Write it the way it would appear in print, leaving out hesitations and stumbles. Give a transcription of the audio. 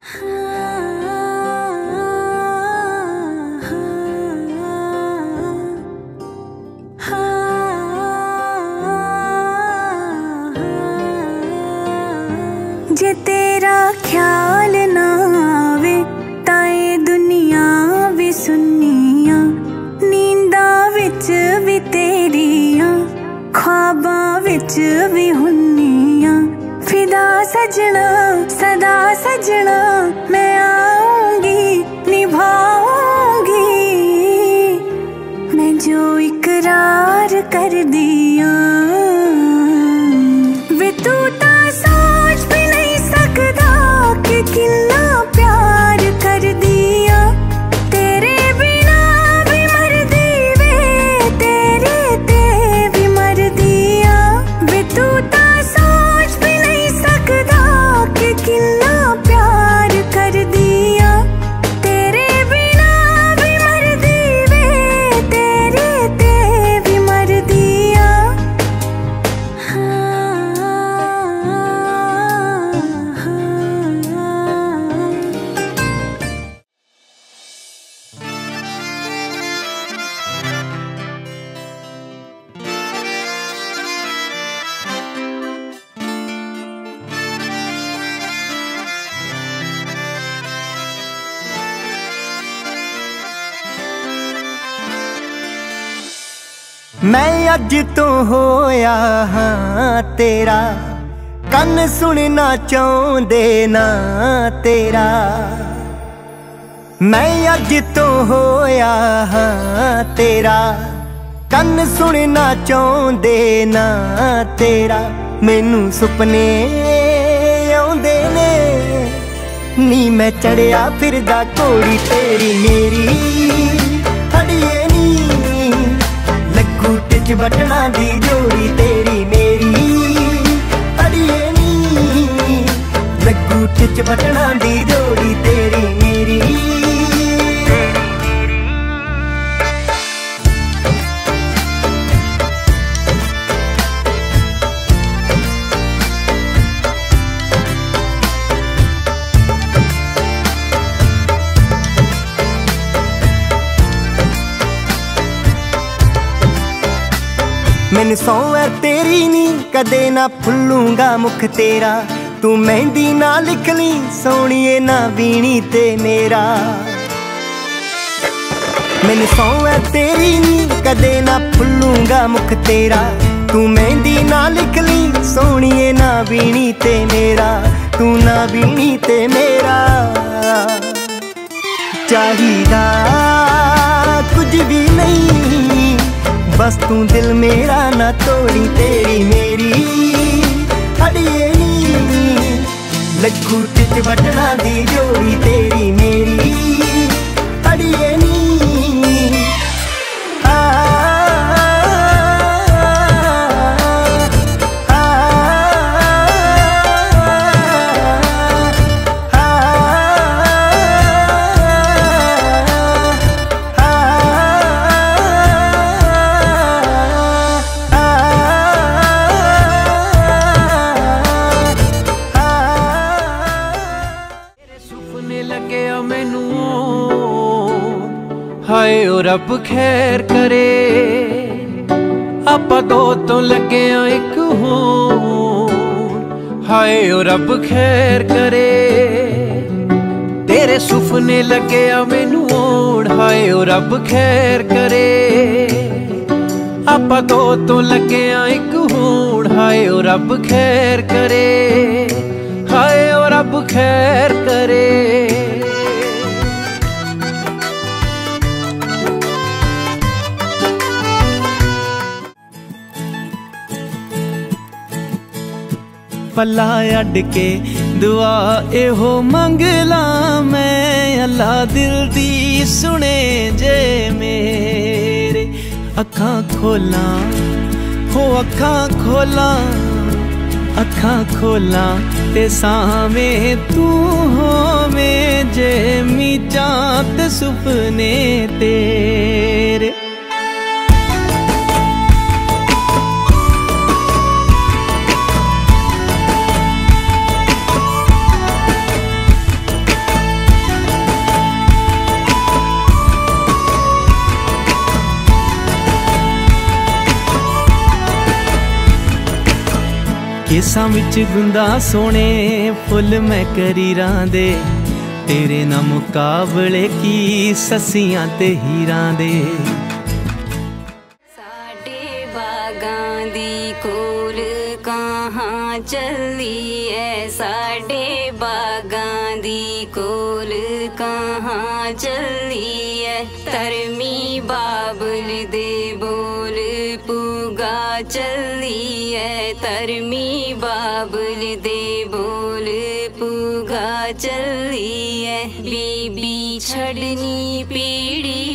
जे तेरा ख्याल ना आवे ताए दुनिया भी सुनिया, नींदा विच भी तेरिया, ख्वाबां विच भी हुन्निया। फिदा सजना सदा सजना मैं आऊंगी निभाऊंगी, मैं जो इकरार कर दिया। वे तू ता सोच भी नहीं सकदा कि कितना प्यार कर दिया। तेरे बिना भी मर दी वे, तेरे ते भी मर दिया। वे तू ता सोच भी नहीं सकदा कि कितना प्यार कर दिया। तेरे बिना भी मर दी वे, तेरे ते भी मर दिया। मैं अज तो होया हाँ तेरा, कन सुनना चाहते ना तेरा। मैं अज तो होया हाँ तेरा, कन सुनना चाहते ना तेरा। मैनू सुपने आउंदे ने नी, मैं चढ़िया फिरदा घोड़ी तेरी मेरी। अड़िए नी लगू टिच बटना दी जोड़ी तेरी मेरी। अड़िए नी लगू टिच बटना दी जोड़ी तेरी मेरी। मैनू सौ है तेरी नी, कदे ना भुल्लूंगा मुख तेरा। तू मेहंदी ना लिख ली सोहणिए ना बीनी ते मेरा। मैनू सौ है तेरी नी, कदे ना भुल्लूंगा मुख तेरा। तू मेहंदी ना लिख ली सोहणिए ना बीनी ते मेरा। तू ना बीनी ते मेरा। चाहिदा कुछ भी नहीं, बस तू दिल मेरा ना तोड़ी तेरी मेरी। अड़िए नी लगू टिच बटना दी जोड़ी तेरी मेरी। अड़िए नी हाय ओ रब खैर करे, आपां दो तो लगे एक होण। हाय ओ रब खैर करे, तेरे सुपने लगे मैनू होण। हाय ओ रब खैर करे, आपां दो तो लगे एक होण। हाय ओ रब खैर करे, हाय ओ रब खैर करे। पला अड के दुआ एहो मंगला मैं, अल्लाह दिल दी सुने जे मेरे। अखां खोला हो अखां खोला, अखां खोला ते सामे तू होवें जे मीचां ते सुपने तेरे। केसां विच गुंदा सोने फुल मैं करीरां दे तेरे ना मुकाबले की ससियां ते हीरां दे। साडे बागां दी कोल कहाँ चली है, साडे बागां दी कोल कहाँ चली है। तरमी बाबुल दे बोल पुगा चली है, तरमी बाबुल दे बोल पुगा चली है। बीबी छड़नी पीड़ी